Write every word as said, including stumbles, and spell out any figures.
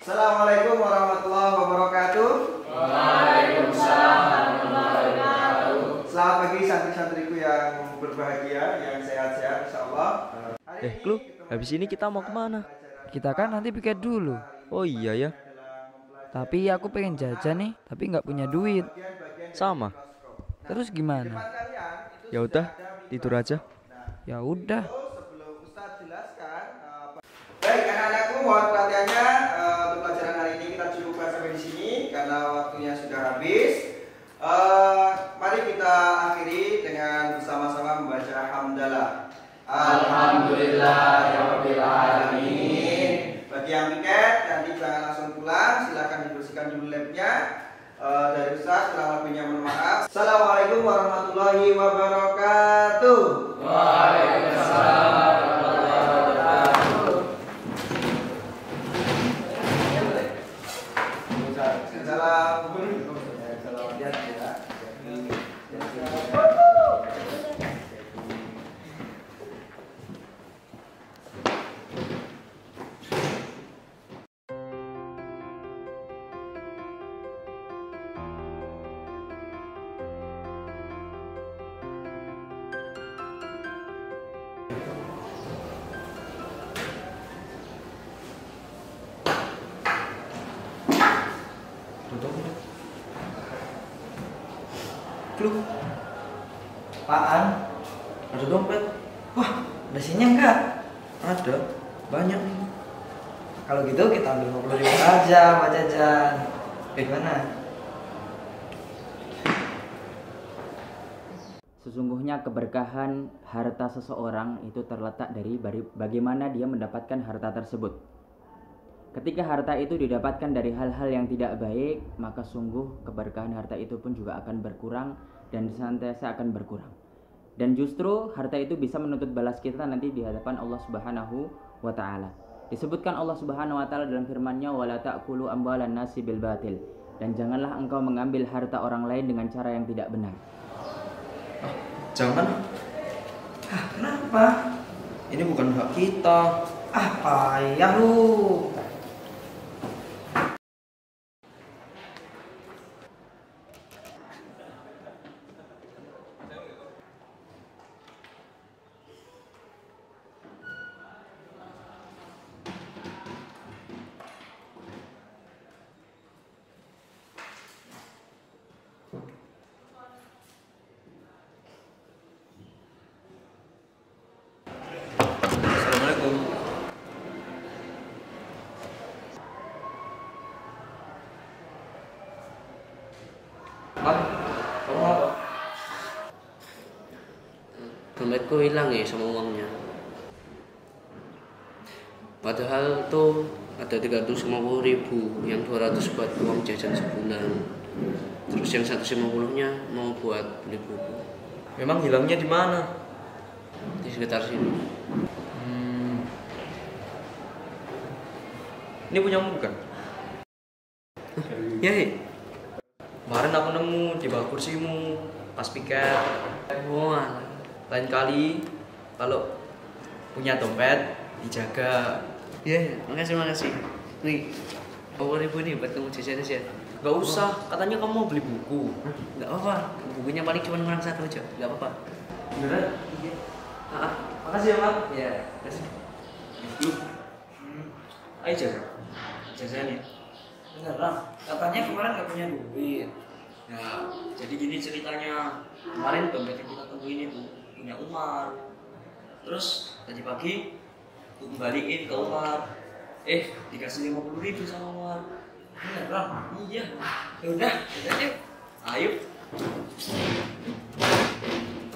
Assalamualaikum warahmatullahi wabarakatuh. Waalaikumsalam warahmatullahi wabarakatuh. Selamat pagi santri-santriku yang berbahagia, yang sehat-sehat insyaallah. Eh, Klu, habis ini kita mau kemana? Kita kan nanti piket dulu. Oh iya ya, Tapi aku pengen jajan nih, tapi nggak punya duit. sama. Terus gimana? Ya udah, tidur aja. Ya udah. Sebelum Ustadz jelaskan, uh, baik anak-anakku, mohon perhatiannya. uh, Untuk pelajaran hari ini kita cukupkan sampai di sini karena waktunya sudah habis. Uh, mari kita akhiri dengan bersama-sama membaca hamdalah. Alhamdulillahirabbil alamin. Bagi yang piket nanti jangan langsung pulang, silakan dibersihkan dulu labnya. Uh, dari Ustaz kurang lebihnya mohon maaf. Assalamualaikum warahmatullahi wabarakatuh. Waalaikumsalam warahmatullahi wabarakatuh. Salam. Klu. Apaan? Ada dompet. Wah, ada isinya enggak? Ada. Banyak nih. Kalau gitu kita ambil lima puluh ribu aja buat jajan. Gimana? Sesungguhnya keberkahan harta seseorang itu terletak dari bagaimana dia mendapatkan harta tersebut. Ketika harta itu didapatkan dari hal-hal yang tidak baik, maka sungguh keberkahan harta itu pun juga akan berkurang dan senantiasa akan berkurang. Dan justru harta itu bisa menuntut balas kita nanti di hadapan Allah Subhanahu wa taala. Disebutkan Allah Subhanahu wa taala dalam firman-Nya, "Wala ta'kulu amwalan nasi bil batil." Dan janganlah engkau mengambil harta orang lain dengan cara yang tidak benar. Ah, jangan. Ah, kenapa? Ini bukan hak kita. Ah, payah lu. Assalamualaikum. Pak, kamu apa? Dompetku hilang ya sama uangnya. Padahal tuh ada tiga ratus lima puluh ribu, yang dua ratus buat uang jajan sebulan. Terus yang seratus lima puluh-nya mau buat beli buku. Memang hilangnya di mana? Di sekitar sini. Hmm. Ini punyamu bukan? Ya, ya. Kemarin aku nemu di bawah kursimu pas piket. Wah, Lain kali kalau punya dompet dijaga. ya, ya. Makasih, makasih. Nih, dua ribu nih buat kamu jajan aja. Gak usah, katanya kamu mau beli buku. Nggak apa-apa, bukunya paling cuma orang satu aja. Nggak apa-apa. Beneran? Iya. Ah, makasih ya, Pak. Ya, makasih. Lu. Ayo jaga. Jajannya. Beneran? Katanya kemarin nggak punya duit. Nah, jadi gini ceritanya. Kemarin dompet yang kita temuin itu punya Umar. Terus tadi pagi aku kembaliin ke Umar. Eh, dikasih lima puluh ribu sama Umar. Beneran? Iya. Ya udah, Yaudah, yuk. Ayo.